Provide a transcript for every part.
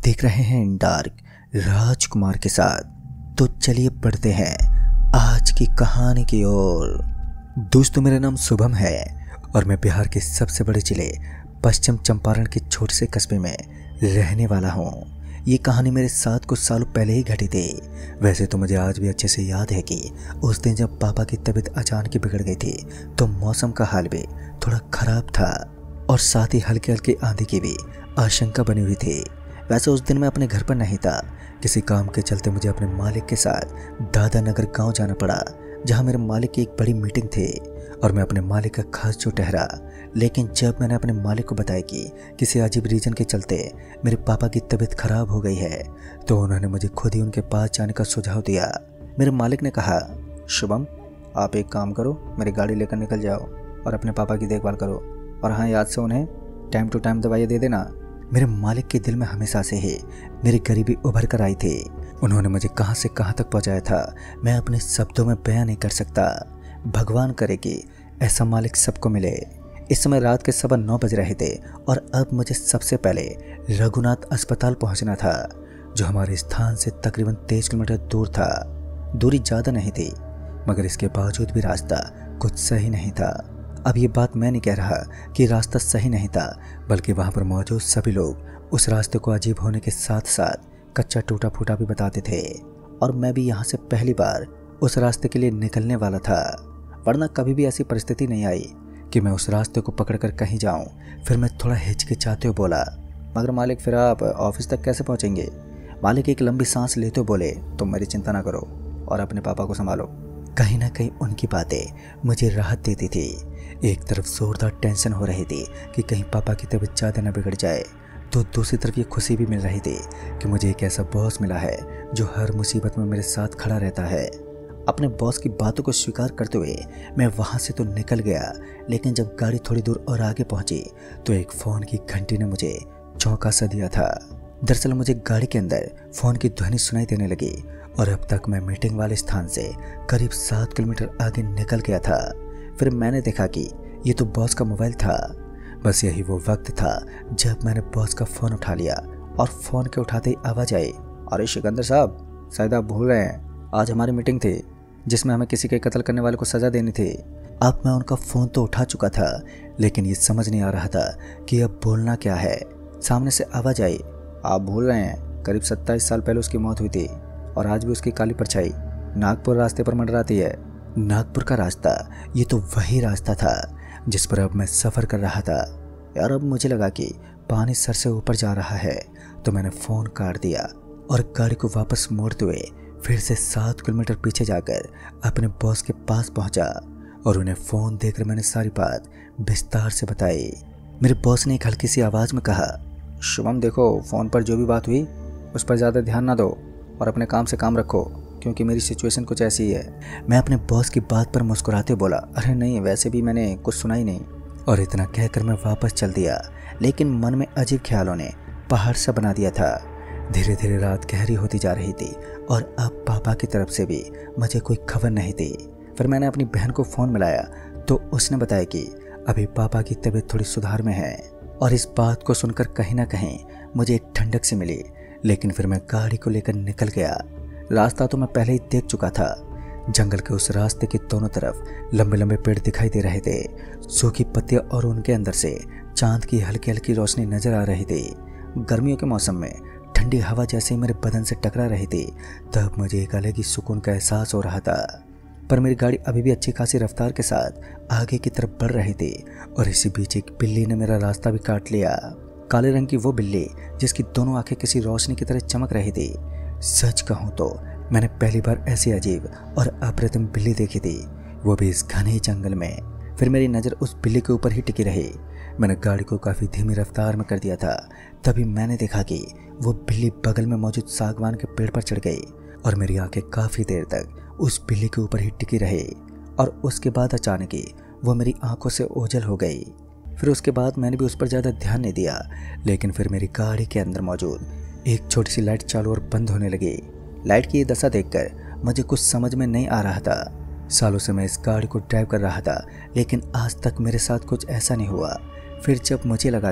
देख रहे हैं डार्क राजकुमार के साथ। तो चलिए पढ़ते हैं आज की कहानी की ओर। दोस्तों, मेरा नाम शुभम है और मैं बिहार के सबसे बड़े जिले पश्चिम चंपारण के छोटे से कस्बे में रहने वाला हूँ। ये कहानी मेरे साथ कुछ सालों पहले ही घटी थी। वैसे तो मुझे आज भी अच्छे से याद है कि उस दिन जब पापा की तबीयत अचानक बिगड़ गई थी तो मौसम का हाल भी थोड़ा खराब था और साथ ही हल्की हल्की आंधी की भी आशंका बनी हुई थी। वैसे उस दिन मैं अपने घर पर नहीं था। किसी काम के चलते मुझे अपने मालिक के साथ दादा नगर गाँव जाना पड़ा, जहाँ मेरे मालिक की एक बड़ी मीटिंग थी और मैं अपने मालिक का खास जो ठहरा। लेकिन जब मैंने अपने मालिक को बताया कि किसी अजीब रीजन के चलते मेरे पापा की तबीयत खराब हो गई है, तो उन्होंने मुझे खुद ही उनके पास जाने का सुझाव दिया। मेरे मालिक ने कहा, शुभम, आप एक काम करो, मेरी गाड़ी लेकर निकल जाओ और अपने पापा की देखभाल करो, और हाँ, याद से उन्हें टाइम टू टाइम दवाइयाँ दे देना। मेरे मालिक के दिल में हमेशा से ही मेरी गरीबी उभर कर आई थी। उन्होंने मुझे कहाँ से कहाँ तक पहुँचाया था, मैं अपने शब्दों में बयां नहीं कर सकता। भगवान करे कि ऐसा मालिक सबको मिले। इस समय रात के 9:15 बज रहे थे और अब मुझे सबसे पहले रघुनाथ अस्पताल पहुंचना था, जो हमारे स्थान से तकरीबन 23 किलोमीटर दूर था। दूरी ज़्यादा नहीं थी, मगर इसके बावजूद भी रास्ता कुछ सही नहीं था। अब ये बात मैं नहीं कह रहा कि रास्ता सही नहीं था, बल्कि वहाँ पर मौजूद सभी लोग उस रास्ते को अजीब होने के साथ साथ कच्चा टूटा फूटा भी बताते थे। और मैं भी यहाँ से पहली बार उस रास्ते के लिए निकलने वाला था, वरना कभी भी ऐसी परिस्थिति नहीं आई कि मैं उस रास्ते को पकड़कर कहीं जाऊं। फिर मैं थोड़ा हिचकिचाते हुए बोला, मगर मालिक, फिर आप ऑफिस तक कैसे पहुंचेंगे? मालिक एक लंबी सांस लेते हुए बोले, तुम मेरी चिंता ना करो और अपने पापा को संभालो। कहीं ना कहीं उनकी बातें मुझे राहत देती थी। एक तरफ जोरदार टेंशन हो रही थी कि कहीं पापा की तबीयत ज़्यादा न बिगड़ जाए, तो दूसरी तरफ ये खुशी भी मिल रही थी कि मुझे एक ऐसा बॉस मिला है जो हर मुसीबत में मेरे साथ खड़ा रहता है। अपने बॉस की बातों को स्वीकार करते हुए मैं वहाँ से तो निकल गया, लेकिन जब गाड़ी थोड़ी दूर और आगे पहुँची तो एक फ़ोन की घंटी ने मुझे चौंका सा दिया था। दरअसल मुझे गाड़ी के अंदर फ़ोन की ध्वनि सुनाई देने लगी और अब तक मैं मीटिंग वाले स्थान से करीब 7 किलोमीटर आगे निकल गया था। फिर मैंने देखा कि ये तो बॉस का मोबाइल था। बस यही वो वक्त था जब मैंने बॉस का फ़ोन उठा लिया और फ़ोन के उठाते ही आवाज़ आई, अरे सिकंदर साहब, शायद आप भूल रहे हैं, आज हमारी मीटिंग थी जिसमें हमें किसी के कत्ल करने वाले को सज़ा देनी थी। अब मैं उनका फ़ोन तो उठा चुका था, लेकिन ये समझ नहीं आ रहा था कि अब बोलना क्या है। सामने से आवाज़ आई, आप भूल रहे हैं, करीब 27 साल पहले उसकी मौत हुई थी और आज भी उसकी काली परछाई नागपुर रास्ते पर मंडराती है। नागपुर का रास्ता, ये तो वही रास्ता था जिस पर अब मैं सफ़र कर रहा था। यार, अब मुझे लगा कि पानी सर से ऊपर जा रहा है, तो मैंने फ़ोन काट दिया और गाड़ी को वापस मोड़ते हुए फिर से 7 किलोमीटर पीछे जाकर अपने बॉस के पास पहुंचा और उन्हें फ़ोन देकर मैंने सारी बात विस्तार से बताई। मेरे बॉस ने एक हल्की सी आवाज़ में कहा, शुभम देखो, फ़ोन पर जो भी बात हुई उस पर ज़्यादा ध्यान ना दो और अपने काम से काम रखो, क्योंकि मेरी सिचुएशन कुछ ऐसी ही है। मैं अपने बॉस की बात पर मुस्कुराते बोला, अरे नहीं, वैसे भी मैंने कुछ सुना ही नहीं। और इतना कहकर मैं वापस चल दिया, लेकिन मन में अजीब ख्यालों ने पहाड़ सा बना दिया था। धीरे धीरे रात गहरी होती जा रही थी और अब पापा की तरफ से भी मुझे कोई खबर नहीं थी। फिर मैंने अपनी बहन को फ़ोन मिलाया तो उसने बताया कि अभी पापा की तबीयत थोड़ी सुधार में है, और इस बात को सुनकर कहीं ना कहीं मुझे एक ठंडक सी मिली। लेकिन फिर मैं गाड़ी को लेकर निकल गया। रास्ता तो मैं पहले ही देख चुका था। जंगल के उस रास्ते के दोनों तरफ लंबे लंबे पेड़ दिखाई दे रहे थे, सूखी पत्तियां, और उनके अंदर से चांद की हल्की हल्की रोशनी नजर आ रही थी। गर्मियों के मौसम में ठंडी हवा जैसे मेरे बदन से टकरा रही थी, तब मुझे एक अलग ही सुकून का एहसास हो रहा था। पर मेरी गाड़ी अभी भी अच्छी खासी रफ्तार के साथ आगे की तरफ बढ़ रही थी और इसी बीच एक बिल्ली ने मेरा रास्ता भी काट लिया। काले रंग की वो बिल्ली जिसकी दोनों आंखें किसी रोशनी की तरह चमक रही थी। सच कहूँ तो मैंने पहली बार ऐसी अजीब और अप्रतिम बिल्ली देखी थी, वो भी इस घने जंगल में। फिर मेरी नज़र उस बिल्ली के ऊपर ही टिकी रही। मैंने गाड़ी को काफ़ी धीमी रफ्तार में कर दिया था। तभी मैंने देखा कि वो बिल्ली बगल में मौजूद सागवान के पेड़ पर चढ़ गई और मेरी आंखें काफ़ी देर तक उस बिल्ली के ऊपर ही टिकी रही, और उसके बाद अचानक ही वो मेरी आंखों से ओझल हो गई। फिर उसके बाद मैंने भी उस पर ज़्यादा ध्यान नहीं दिया, लेकिन फिर मेरी गाड़ी के अंदर मौजूद एक छोटी सी लाइट चालू और बंद होने लगी। लाइट की ये दशा देखकर मुझे कुछ समझ में नहीं आ रहा था। सालों से मैं इस गाड़ी को ड्राइव कर रहा था, लेकिन आज तक मेरे साथ कुछ ऐसा नहीं हुआ। फिर जब मुझे लगा कि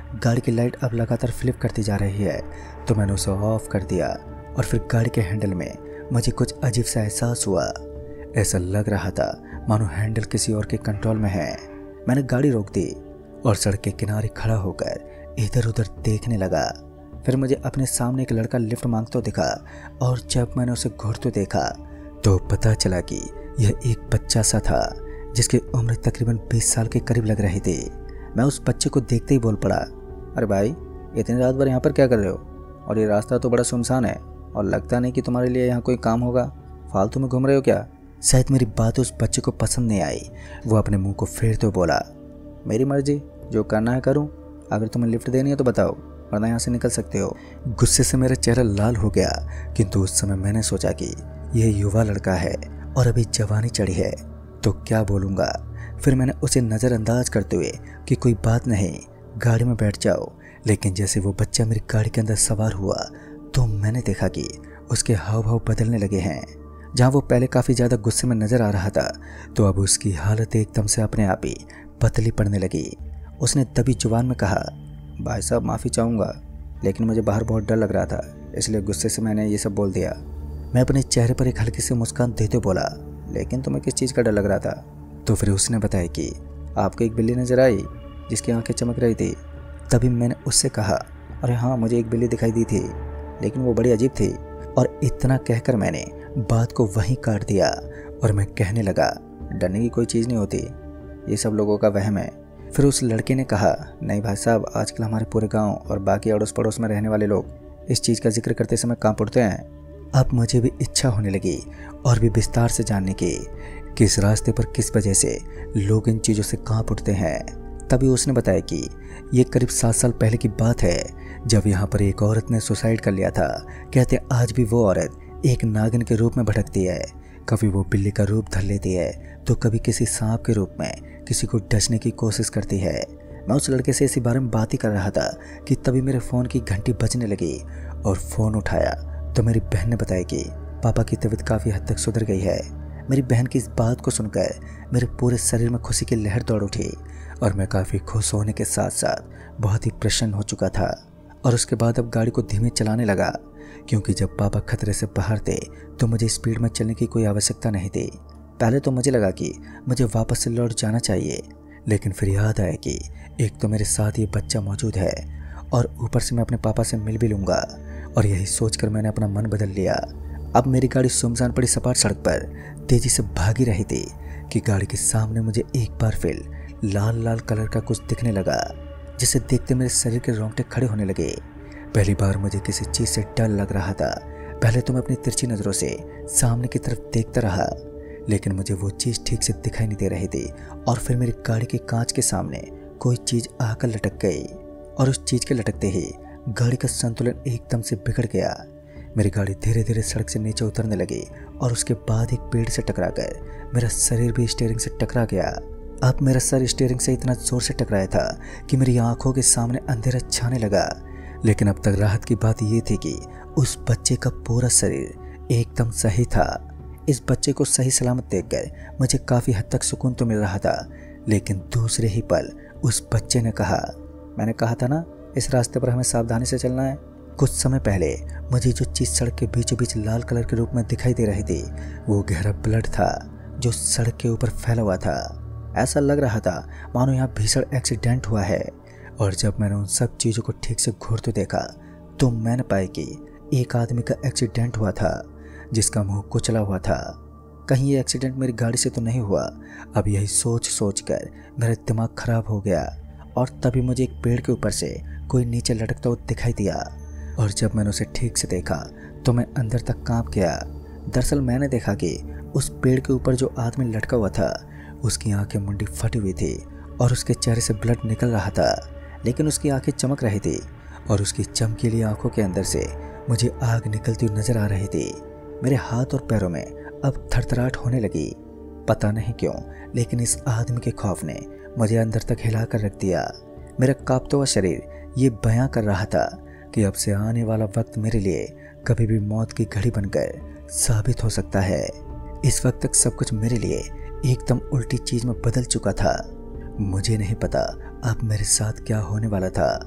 गाड़ी की लाइट अब लगातार फ्लिप करती जा रही है, तो मैंने उसे ऑफ कर दिया और फिर गाड़ी के हैंडल में मुझे कुछ अजीब सा एहसास हुआ। ऐसा लग रहा था मानो हैंडल किसी और के कंट्रोल में है। मैंने गाड़ी रोक दी और सड़क के किनारे खड़ा होकर इधर उधर देखने लगा। फिर मुझे अपने सामने एक लड़का लिफ्ट मांगता दिखा और जब मैंने उसे घूरते देखा तो पता चला कि यह एक बच्चा सा था जिसकी उम्र तकरीबन 20 साल के करीब लग रही थी। मैं उस बच्चे को देखते ही बोल पड़ा, अरे भाई, इतनी रात भर यहाँ पर क्या कर रहे हो? और ये रास्ता तो बड़ा सुनसान है और लगता नहीं कि तुम्हारे लिए यहाँ कोई काम होगा। फालतू में घूम रहे हो क्या? शायद मेरी बात उस बच्चे को पसंद नहीं आई। वो अपने मुंह को फेरते हुए बोला, मेरी मर्जी, जो करना है करूँ। अगर तुम्हें लिफ्ट देनी है तो बताओ, वरना यहाँ से निकल सकते हो। गुस्से से मेरा चेहरा लाल हो गया, किंतु उस समय मैंने सोचा कि यह युवा लड़का है और अभी जवानी चढ़ी है, तो क्या बोलूँगा। फिर मैंने उसे नज़रअंदाज करते हुए कि कोई बात नहीं, गाड़ी में बैठ जाओ। लेकिन जैसे वो बच्चा मेरी गाड़ी के अंदर सवार हुआ तो मैंने देखा कि उसके हाव भाव बदलने लगे हैं। जहाँ वो पहले काफ़ी ज़्यादा गुस्से में नज़र आ रहा था, तो अब उसकी हालत एकदम से अपने आप ही पतली पड़ने लगी। उसने तभी जुबान में कहा, भाई साहब माफ़ी चाहूँगा, लेकिन मुझे बाहर बहुत डर लग रहा था, इसलिए गुस्से से मैंने ये सब बोल दिया। मैं अपने चेहरे पर एक हल्की सी मुस्कान देते बोला, लेकिन तुम्हें किस चीज़ का डर लग रहा था? तो फिर उसने बताया कि आपको एक बिल्ली नज़र आई जिसकी आंखें चमक रही थी। तभी मैंने उससे कहा, अरे हाँ, मुझे एक बिल्ली दिखाई दी थी, लेकिन वो बड़ी अजीब थी। और इतना कहकर मैंने बात को वहीं काट दिया और मैं कहने लगा, डरने की कोई चीज़ नहीं होती, ये सब लोगों का वहम है। फिर उस लड़के ने कहा, नहीं भाई साहब, आजकल हमारे पूरे गांव और बाकी अड़ोस पड़ोस में रहने वाले लोग इस चीज़ का जिक्र करते समय कांप उठते हैं। अब मुझे भी इच्छा होने लगी और भी विस्तार से जानने की किस रास्ते पर किस वजह से लोग इन चीज़ों से कांप उठते हैं। तभी उसने बताया कि ये करीब 7 साल पहले की बात है, जब यहाँ पर एक औरत ने सुसाइड कर लिया था। कहते आज भी वो औरत एक नागिन के रूप में भटकती है, कभी वो बिल्ली का रूप धर लेती है तो कभी किसी सांप के रूप में किसी को डसने की कोशिश करती है। मैं उस लड़के से इसी बारे में बात ही कर रहा था कि तभी मेरे फ़ोन की घंटी बजने लगी और फ़ोन उठाया तो मेरी बहन ने बताया कि पापा की तबीयत काफ़ी हद तक सुधर गई है। मेरी बहन की इस बात को सुनकर मेरे पूरे शरीर में खुशी की लहर दौड़ उठी और मैं काफ़ी खुश होने के साथ साथ बहुत ही प्रसन्न हो चुका था। और उसके बाद अब गाड़ी को धीमे चलाने लगा, क्योंकि जब पापा खतरे से बाहर थे तो मुझे स्पीड में चलने की कोई आवश्यकता नहीं थी। पहले तो मुझे लगा कि मुझे वापस से लौट जाना चाहिए, लेकिन फिर याद आया कि एक तो मेरे साथ ये बच्चा मौजूद है और ऊपर से मैं अपने पापा से मिल भी लूँगा। और यही सोचकर मैंने अपना मन बदल लिया। अब मेरी गाड़ी सुनसान पड़ी सपाट सड़क पर तेज़ी से भागी रही थी कि गाड़ी के सामने मुझे एक बार फिर लाल लाल कलर का कुछ दिखने लगा, जिसे देखते मेरे शरीर के रोंगटे खड़े होने लगे। पहली बार मुझे किसी चीज़ से डर लग रहा था। पहले तो मैं अपनी तिरछी नज़रों से सामने की तरफ देखता रहा, लेकिन मुझे वो चीज़ ठीक से दिखाई नहीं दे रही थी। और फिर मेरी गाड़ी के कांच के सामने कोई चीज़ आकर लटक गई और उस चीज़ के लटकते ही गाड़ी का संतुलन एकदम से बिगड़ गया। मेरी गाड़ी धीरे धीरे सड़क से नीचे उतरने लगी और उसके बाद एक पेड़ से टकराकर मेरा शरीर भी स्टीयरिंग से टकरा गया। अब मेरा सर स्टीयरिंग से इतना जोर से टकराया था कि मेरी आंखों के सामने अंधेरा छाने लगा। लेकिन अब तक राहत की बात यह थी कि उस बच्चे का पूरा शरीर एकदम सही था। इस बच्चे को सही सलामत देखकर मुझे काफ़ी हद तक सुकून तो मिल रहा था, लेकिन दूसरे ही पल उस बच्चे ने कहा, मैंने कहा था ना, इस रास्ते पर हमें सावधानी से चलना है। कुछ समय पहले मुझे जो चीज़ सड़क के बीचों बीच लाल कलर के रूप में दिखाई दे रही थी, वो गहरा ब्लड था जो सड़क के ऊपर फैला हुआ था। ऐसा लग रहा था मानो यहाँ भीषण एक्सीडेंट हुआ है। और जब मैंने उन सब चीज़ों को ठीक से घूरते देखा तो मैंने पाया कि एक आदमी का एक्सीडेंट हुआ था जिसका मुंह कुचला हुआ था। कहीं ये एक्सीडेंट मेरी गाड़ी से तो नहीं हुआ। अब यही सोच सोच कर मेरा दिमाग खराब हो गया। और तभी मुझे एक पेड़ के ऊपर से कोई नीचे लटकता हुआ दिखाई दिया और जब मैंने उसे ठीक से देखा तो मैं अंदर तक कांप गया। दरअसल मैंने देखा कि उस पेड़ के ऊपर जो आदमी लटका हुआ था उसकी आंखें मुंडी फटी हुई थी और उसके चेहरे से ब्लड निकल रहा था, लेकिन उसकी आंखें चमक रही थी और उसकी चमकीली आंखों के अंदर से मुझे आग निकलती हुई नजर आ रही थी। मेरे हाथ और पैरों में अब थरथराहट होने लगी। पता नहीं क्यों, लेकिन इस आदमी के खौफ ने मुझे अंदर तक हिला कर रख दिया। मेरा कांपता हुआ शरीर ये बयां कर रहा था कि अब से आने वाला वक्त मेरे लिए कभी भी मौत की घड़ी बनकर साबित हो सकता है। इस वक्त तक सब कुछ मेरे लिए एकदम उल्टी चीज में बदल चुका था। मुझे नहीं पता अब मेरे साथ क्या होने वाला था।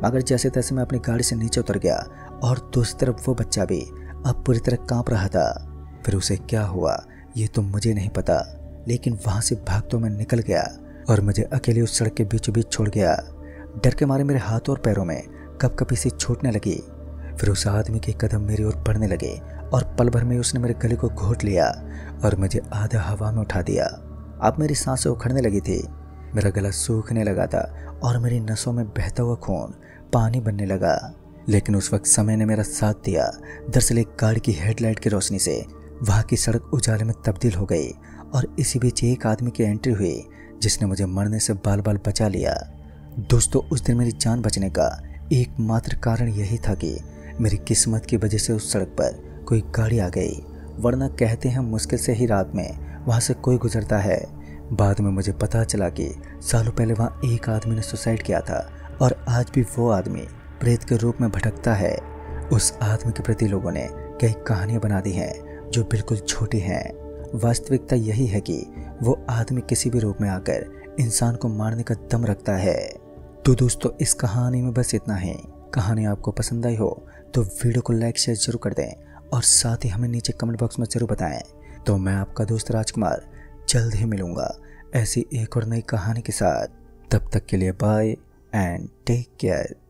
मगर जैसे तैसे मैं अपनी गाड़ी से नीचे उतर गया और दूसरी तरफ वो बच्चा भी अब पूरी तरह कांप रहा था। फिर उसे क्या हुआ ये तो मुझे नहीं पता, लेकिन वहां से भागते मैं निकल गया और मुझे अकेले उस सड़क के बीचों बीच छोड़ गया। डर के मारे मेरे हाथों और पैरों में कपकपी सी छूटने लगी। फिर उस आदमी के कदम मेरी ओर बढ़ने लगे और पल भर में उसने मेरे गले को घोंट लिया और मुझे आधा हवा में उठा दिया। अब मेरी सांसें उखड़ने लगी थी, मेरा गला सूखने लगा था और मेरी नसों में बहता हुआ खून पानी बनने लगा। लेकिन उस वक्त समय ने मेरा साथ दिया। दरअसल एक गाड़ी की हेडलाइट की रोशनी से वहाँ की सड़क उजाले में तब्दील हो गई और इसी बीच एक आदमी की एंट्री हुई जिसने मुझे मरने से बाल बाल बचा लिया। दोस्तों, उस दिन मेरी जान बचने का एकमात्र कारण यही था कि मेरी किस्मत की वजह से उस सड़क पर कोई गाड़ी आ गई, वरना कहते हैं मुश्किल से ही रात में वहाँ से कोई गुजरता है। बाद में मुझे पता चला कि सालों पहले वहाँ एक आदमी ने सुसाइड किया था और आज भी वो आदमी प्रेत के रूप में भटकता है। उस आदमी के प्रति लोगों ने कई कहानियां बना दी हैं जो बिल्कुल झूठी हैं। वास्तविकता यही है कि वो आदमी किसी भी रूप में आकर इंसान को मारने का दम रखता है। तो दोस्तों, इस कहानी में बस इतना ही। कहानी आपको पसंद आई हो तो वीडियो को लाइक शेयर जरूर कर दें और साथ ही हमें नीचे कमेंट बॉक्स में जरूर बताएं। तो मैं आपका दोस्त राजकुमार जल्द ही मिलूंगा ऐसी एक और नई कहानी के साथ। तब तक के लिए बाय एंड टेक केयर।